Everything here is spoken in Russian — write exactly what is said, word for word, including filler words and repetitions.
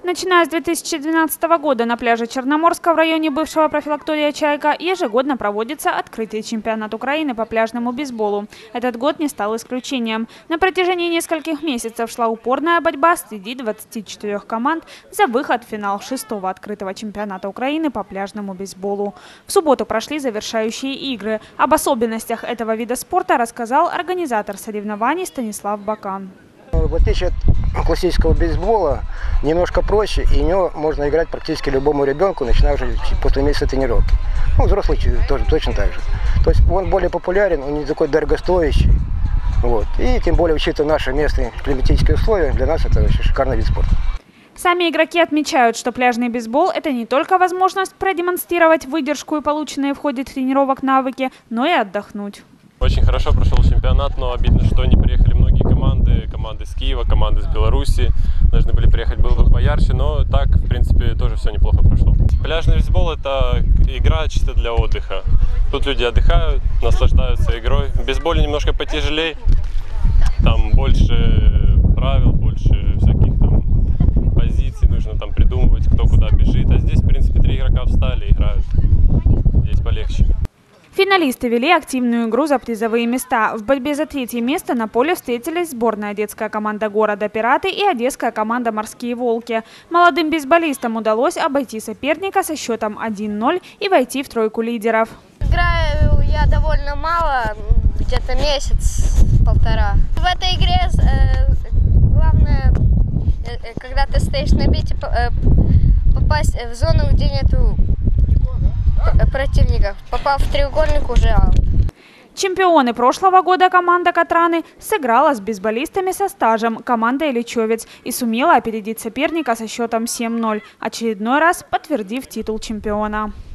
Начиная с две тысячи двенадцатого года на пляже Черноморска в районе бывшего профилактория «Чайка» ежегодно проводится открытый чемпионат Украины по пляжному бейсболу. Этот год не стал исключением. На протяжении нескольких месяцев шла упорная борьба среди двадцати четырёх команд за выход в финал шестого открытого чемпионата Украины по пляжному бейсболу. В субботу прошли завершающие игры. Об особенностях этого вида спорта рассказал организатор соревнований Станислав Бакан. В отличие от классического бейсбола, немножко проще, и в него можно играть практически любому ребенку, начиная уже после месяца тренировки. Ну, взрослый тоже точно так же. То есть он более популярен, он не такой дорогостоящий. Вот. И тем более, учитывая наши местные климатические условия, для нас это вообще шикарный вид спорта. Сами игроки отмечают, что пляжный бейсбол – это не только возможность продемонстрировать выдержку и полученные в ходе тренировок навыки, но и отдохнуть. Очень хорошо прошел чемпионат, но обидно, что не приехали многие команды. Команды из Киева, команды из Беларуси. Должны были приехать, было бы поярче, но так, в принципе, тоже все неплохо прошло. Пляжный бейсбол – это игра чисто для отдыха. Тут люди отдыхают, наслаждаются игрой. В бейсболе немножко потяжелее, там больше правил, больше всяких там позиций, нужно там придумывать, кто куда бежит. А здесь, в принципе, три игрока встали и играют. Здесь полегче. Финалисты вели активную игру за призовые места. В борьбе за третье место на поле встретились сборная детская команда города «Пираты» и одесская команда «Морские волки». Молодым бейсболистам удалось обойти соперника со счетом один ноль и войти в тройку лидеров. Играю я довольно мало, где-то месяц-полтора. В этой игре э, главное, э, когда ты стоишь на бите, э, попасть в зону, где нету противников. Попав в треугольник, уже аут. Чемпионы прошлого года команда «Катраны» сыграла с бейсболистами со стажем команда «Ильичевец» и сумела опередить соперника со счетом семь ноль, очередной раз подтвердив титул чемпиона.